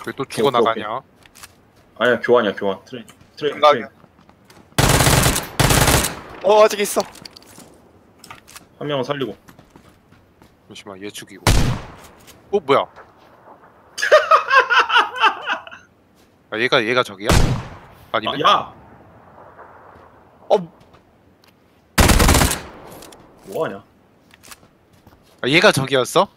왜 또 죽어나가냐? 아니야, 교환이야, 교환. 트레인. 생각이야. 아직 있어. 한 명은 살리고. 잠시만, 얘 죽이고. 뭐야? 아, 얘가 저기야? 아니면? 야! 뭐하냐? 아, 얘가 저기였어?